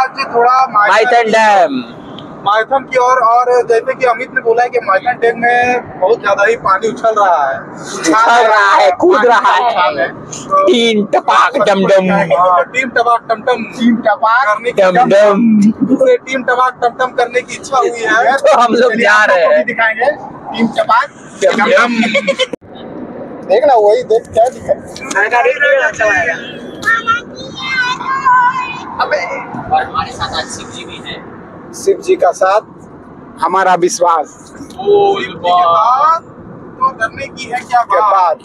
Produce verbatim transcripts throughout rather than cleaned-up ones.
आज थोड़ा माइथन डैम माइथन की ओर, और जैसे कि अमित ने बोला है कि माइथन डैम में बहुत ज्यादा ही पानी उछल रहा है उछल रहा है कूद रहा है। टीम टपाक डमडम, टीम टपाक टमटम, टीम टपाक करने की डमडम, पूरे टीम टपाक टमटम करने की इच्छा हुई है, तो हम लोग जा रहे हैं। दिखाएंगे टीम टपाक डमडम। देख ना वही देख क्या दिखाएगा। अबे और हमारे साथ आज शिव जी भी हैं। शिव जी का साथ हमारा विश्वास। ओ शिव जी के बाद तो करने की है क्या बात।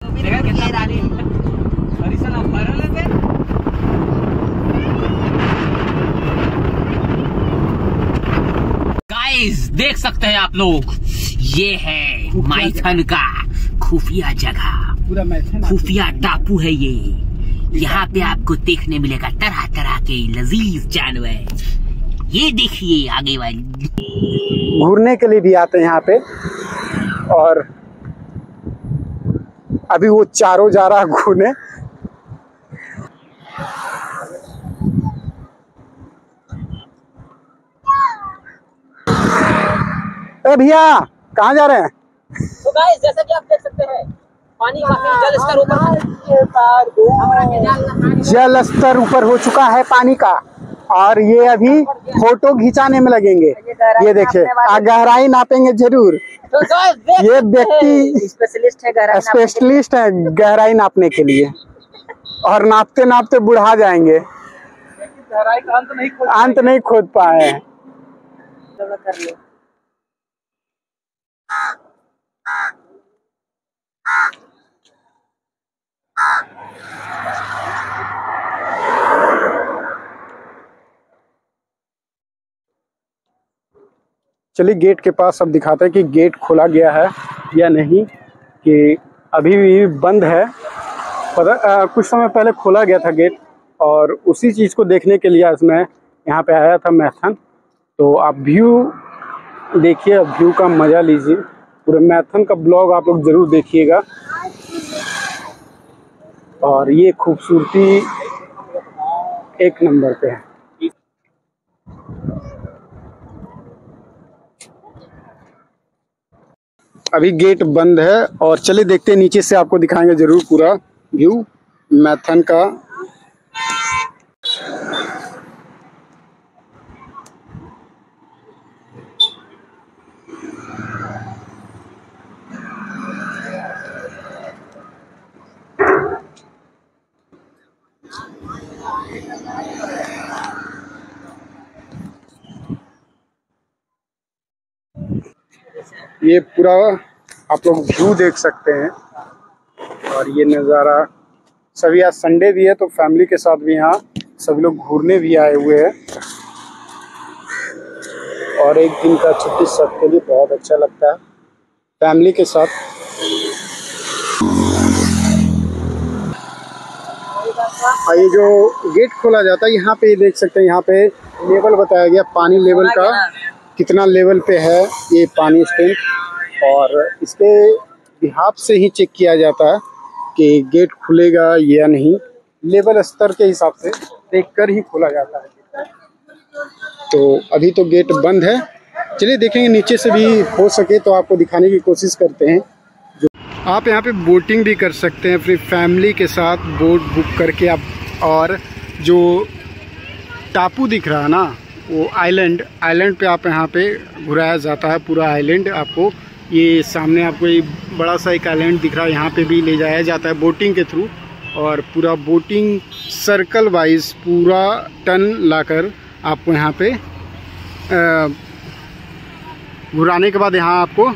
गाइस देख सकते हैं आप लोग, ये है माइथन का खुफिया जगह, खुफिया टापू है ये। यहाँ पे आपको देखने मिलेगा तरह तरह के लजीज जानवर। ये देखिए आगे वाली घूरने के लिए भी आते हैं यहाँ पे, और अभी वो चारों जा रहा घूरने। ए भैया कहाँ जा रहे हैं? तो गाइस जैसा कि आप देख सकते हैं पानी काफी जल स्तर ऊपर जल स्तर ऊपर हो चुका है पानी का, और ये अभी फोटो खिंचाने में लगेंगे। ये देखिए गहराई नापेंगे जरूर। ये व्यक्ति स्पेशलिस्ट है स्पेशलिस्ट है गहराई नापने के लिए, और नापते नापते बुढ़ा जाएंगे, गहराई का अंत नहीं खोद अंत नहीं खोद पाए हैं। चलिए गेट के पास अब दिखाते हैं कि गेट खोला गया है या नहीं, कि अभी भी बंद है। पता आ, कुछ समय पहले खोला गया था गेट, और उसी चीज़ को देखने के लिए मैं यहाँ पे आया था मैथन। तो आप व्यू देखिए, व्यू का मज़ा लीजिए। पूरे मैथन का ब्लॉग आप लोग ज़रूर देखिएगा। और ये खूबसूरती एक नंबर पे है। अभी गेट बंद है, और चलिए देखते हैं नीचे से, आपको दिखाएंगे जरूर पूरा व्यू मैथन का। ये पूरा आप लोग व्यू देख सकते हैं, और ये नज़ारा। सभी आज संडे भी है, तो फैमिली के साथ भी यहाँ सभी लोग घूरने भी आए हुए हैं, और एक दिन का छुट्टी सबके लिए बहुत अच्छा लगता है फैमिली के साथ। और ये जो गेट खोला जाता है यहाँ पे, ये देख सकते हैं, यहाँ पे लेवल बताया गया, पानी लेवल का कितना लेवल पे है ये पानी स्टैंड, और इसके बिहाफ से ही चेक किया जाता है कि गेट खुलेगा या नहीं। लेवल स्तर के हिसाब से देखकर ही खोला जाता है। तो अभी तो गेट बंद है, चलिए देखेंगे नीचे से भी, हो सके तो आपको दिखाने की कोशिश करते हैं। जो आप यहाँ पे बोटिंग भी कर सकते हैं अपनी फैमिली के साथ, बोट बुक करके आप। और जो टापू दिख रहा है ना, वो आइलैंड आइलैंड पे आप यहाँ पे घुराया जाता है पूरा आइलैंड। आपको ये सामने आपको ये बड़ा सा एक आइलैंड दिख रहा है, यहाँ पे भी ले जाया जाता है बोटिंग के थ्रू। और पूरा बोटिंग सर्कल वाइज पूरा टन लाकर आपको यहाँ पे घुराने के बाद यहाँ आपको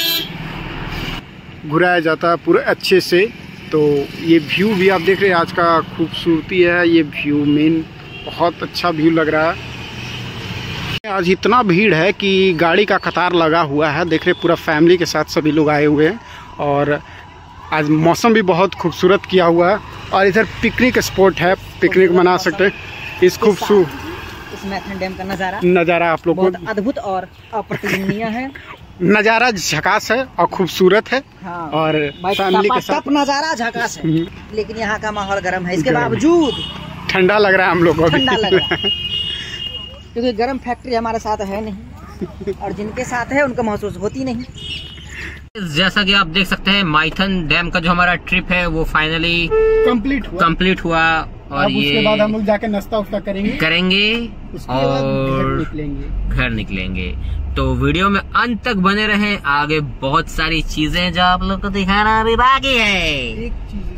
घुराया जाता है पूरा अच्छे से। तो ये व्यू भी आप देख रहे हैं, आज का खूबसूरती है ये व्यू। मेन बहुत अच्छा व्यू लग रहा है। आज इतना भीड़ है कि गाड़ी का कतार लगा हुआ है। देख रहे पूरा फैमिली के साथ सभी लोग आए हुए हैं, और आज मौसम भी बहुत खूबसूरत किया हुआ है। और इधर पिकनिक स्पॉट है, पिकनिक मना सकते हैं। इस खूबसूरत इस मैथन डैम का नज़ारा नज़ारा आप लोग को अद्भुत और अप्रतिमीय है। नज़ारा झकास है और खूबसूरत है। हाँ। और फैमिली के साथ नज़ारा झकास है, लेकिन यहाँ का माहौल गर्म है, इसके बावजूद ठंडा लग रहा है हम लोग को। ठंडा लग रहा है। क्योंकि गर्म फैक्ट्री हमारे साथ है नहीं और जिनके साथ है उनको महसूस होती नहीं। जैसा कि आप देख सकते हैं माइथन डैम का जो हमारा ट्रिप है वो फाइनली कंप्लीट हुआ कंप्लीट हुआ और अब ये उसके बाद हम लोग जाके नाश्ता उस्ता करेंगे करेंगे उसके बाद घर और निकलेंगे घर निकलेंगे। तो वीडियो में अंत तक बने रहें, आगे बहुत सारी चीजें जो आप लोग को दिखाना अभी बाकी है। एक चीज